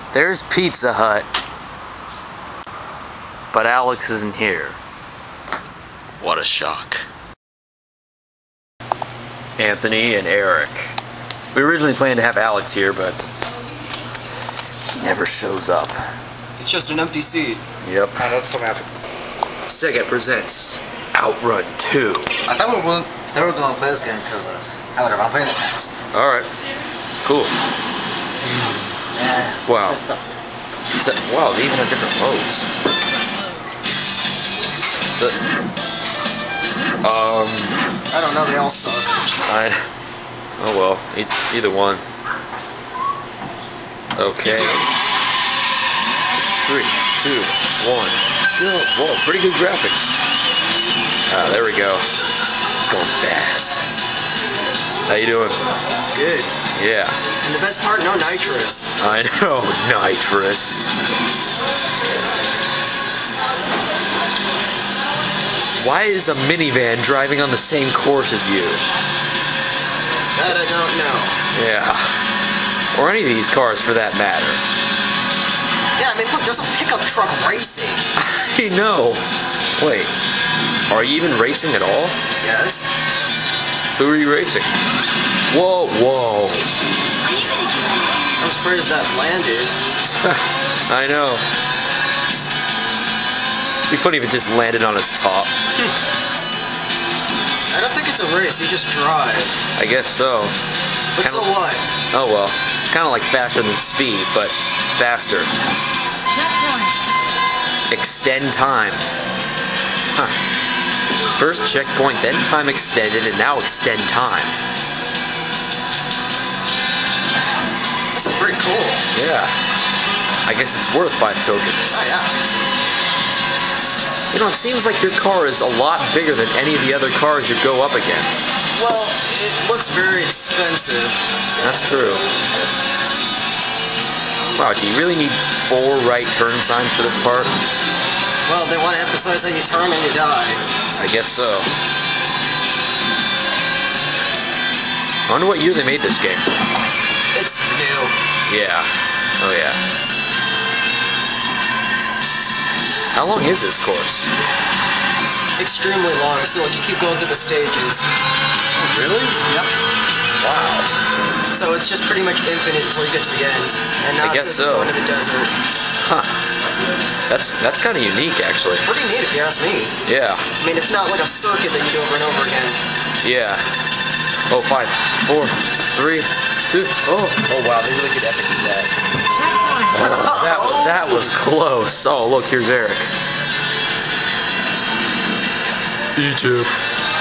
There's Pizza Hut. But Alex isn't here. What a shock. Anthony and Eric. We originally planned to have Alex here, but he never shows up. It's just an empty seat. Yep. I don't tell me. Sega presents Outrun 2. I thought we were going to play this game because whatever, I'll play this next. Alright. Cool. Yeah. Wow. Wow, they even have different modes. I don't know, they all suck. Oh well, either one. Okay. 3, 2, 1. Whoa, pretty good graphics. There we go. It's going fast. How you doing? Good. Yeah. And the best part, no nitrous. I know, nitrous. Why is a minivan driving on the same course as you? That I don't know. Yeah. Or any of these cars for that matter. Yeah, I mean, look, there's a pickup truck racing. I know. Wait, are you even racing at all? Yes. Who are you racing? Whoa, whoa. I'm surprised that landed. I know. It'd be funny if it just landed on its top. I don't think it's a race, you just drive. I guess so. But so what? Oh well. Kind of like faster than speed, but faster. Extend time. Huh. First checkpoint, then time extended, and now extend time. This is pretty cool. Yeah. I guess it's worth 5 tokens. Oh yeah. You know, it seems like your car is a lot bigger than any of the other cars you go up against. Well, it looks very expensive. That's true. Wow, do you really need 4 right turn signs for this part? Well, they want to emphasize that you turn and you die. I guess so. I wonder what year they made this game. It's new. Yeah. Oh yeah. How long is this course? Extremely long. So like you keep going through the stages. Oh, really? Yep. Wow. So it's just pretty much infinite until you get to the end. And now I guess it's so. going to the desert. Huh. That's kind of unique, actually. Pretty neat if you ask me. Yeah. I mean, it's not like a circuit that you do over and over again. Yeah. Oh, 5, 4, 3, 2. Oh wow, they really get epic with that. That was close. Oh, look, here's Eric. Egypt.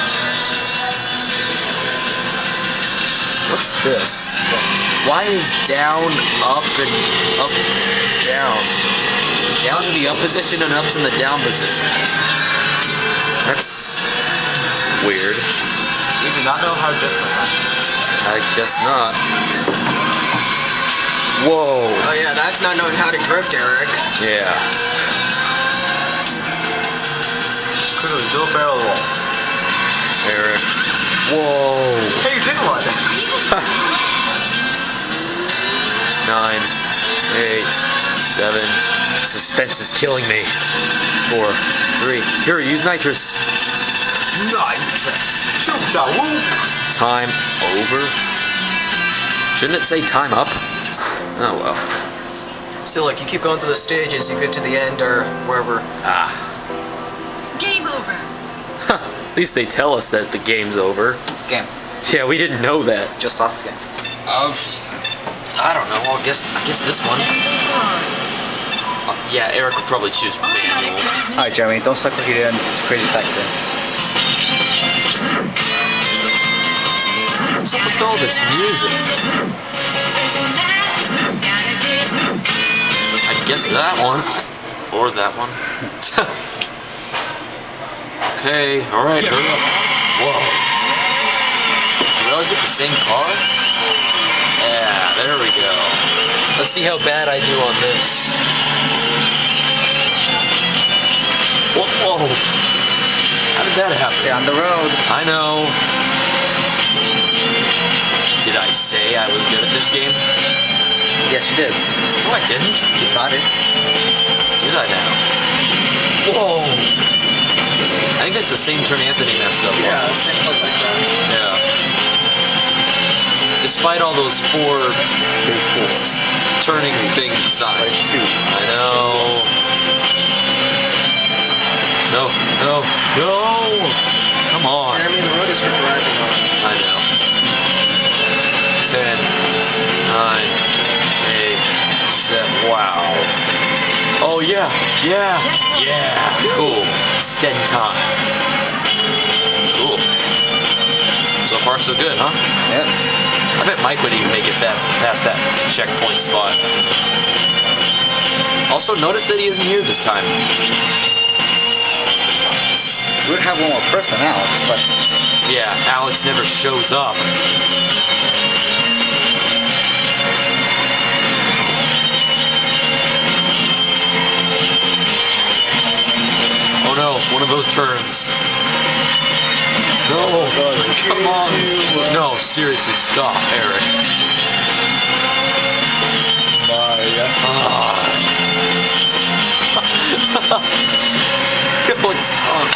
What's this? Why is down, up, and up, down? Down's in the up position and up's in the down position. That's weird. You do not know how different that is. I guess not. Whoa. Oh yeah, that's not knowing how to drift, Eric. Yeah. Quickly, do a barrel roll. Eric. Whoa. Hey, you did one. 9, 8, 7. Suspense is killing me. 4, 3. Here, use nitrous. Nitrous. Shoot the whoop. Time over. Shouldn't it say time up? Oh well. So like you keep going through the stages, you get to the end or wherever. Ah. Game over. At least they tell us that the game's over. Game. Yeah, we didn't know that. Just lost the game. I don't know. I guess this one. Yeah, Eric would probably choose manual. Alright, Jeremy, don't suck like you did to Crazy Taxi. What's up with all this music? I guess that one. Or that one. Okay, alright, hurry up. Whoa. Do we always get the same car? Yeah, there we go. Let's see how bad I do on this. Whoa. How did that happen? Stay on the road. I know. Did I say I was good at this game? Yes, you did. No, I didn't. You thought it. Did I now? Whoa! I think that's the same turn Anthony messed up on. Yeah, same place like that. Yeah. Despite all those four turning thing signs. I know. No, no, no! Come on. Jeremy, the road is for driving on. I know. 10, 9, 8, 7. Wow. Oh yeah, yeah, yeah. Cool. Extend time. Cool. So far so good, huh? Yep. I bet Mike would even make it past that checkpoint spot. Also, notice that he isn't here this time. We would have one more person, Alex, but Yeah, Alex never shows up. Oh no, one of those turns. No, come on. No, seriously, stop, Eric. No, stop.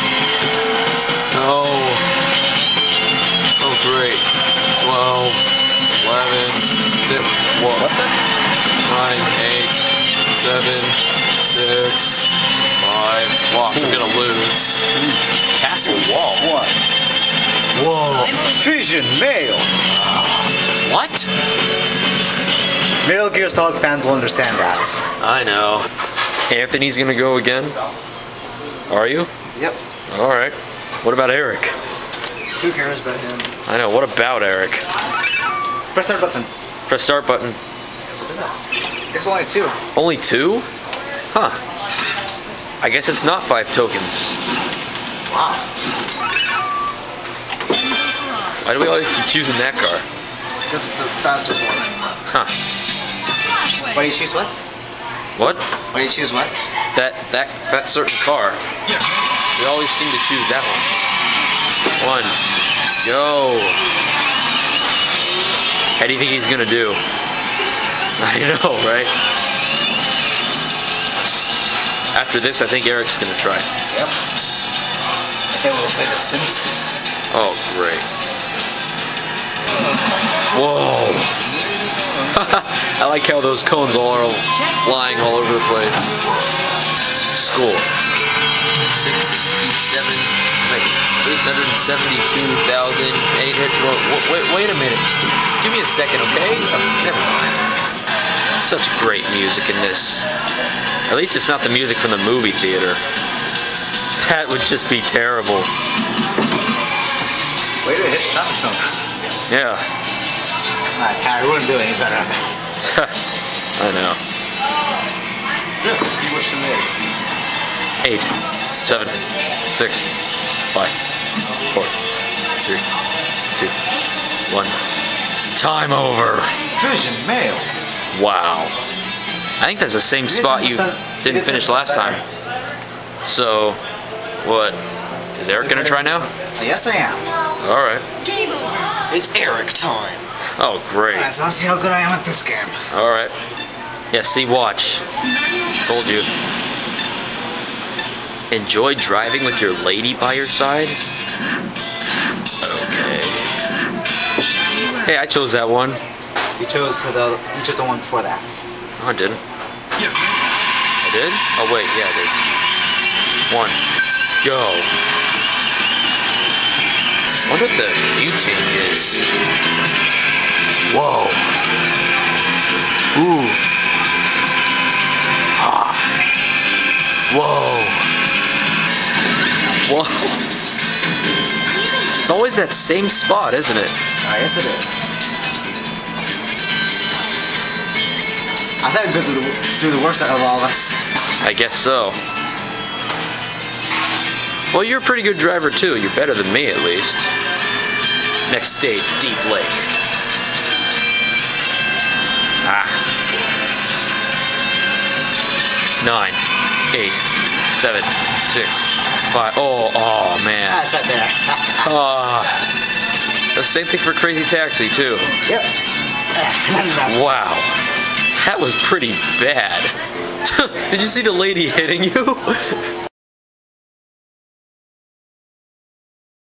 No. Oh, great. 12, 11, 10, what? 9, 8, 7, 6, 5. Watch, I'm gonna lose. Castle wall. What? Whoa. Fusion Mail. What? Metal Gear Solid fans will understand that. I know. Anthony's gonna go again? Are you? Yep. Alright. What about Eric? Who cares about him? I know. What about Eric? Press start button. Press start button. So did that. It's only 2. Only 2? Huh. I guess it's not 5 tokens. Wow. Why do we always keep choosing that car? This is the fastest one. Huh. Why do you choose what? What? Why do you choose what? That certain car. We always seem to choose that one. Go. How do you think he's gonna do? I know, right? After this, I think Eric's gonna try. Yep. Okay, we'll play the Simpsons. Oh, great. Whoa. I like how those cones all are flying all over the place. Score. 672,800. Wait a minute. Give me a second, okay? Never mind. Such great music in this. At least it's not the music from the movie theater. That would just be terrible. Way to hit traffic cones. Yeah. I wouldn't do any better. I know. You wish to live. 8, 7, 6, 5, 4, 3, 2, 1. Time over. Fusion Mail. Wow. I think that's the same spot you didn't finish last time. So, what? Is Eric gonna try now? Yes, I am. Alright. Game over. It's Eric time. Oh, great. Alright, so let's see how good I am at this game. Alright. Yeah, see, watch. Told you. Enjoy driving with your lady by your side? Okay. Hey, I chose that one. You chose the one before that. No, I didn't. I did? Oh, wait, yeah, I did. 1. Go. What if the view changes? Whoa. Ooh. Ah. Whoa. Whoa. It's always that same spot, isn't it? Yes, it is. I thought I'd go through the worst out of all of us. I guess so. Well, you're a pretty good driver too. You're better than me, at least. Next stage, Deep Lake. Ah. 9, 8, 7, 6, 5. Oh man. That's right there. The same thing for Crazy Taxi too. Yep. Wow. That was pretty bad. Did you see the lady hitting you?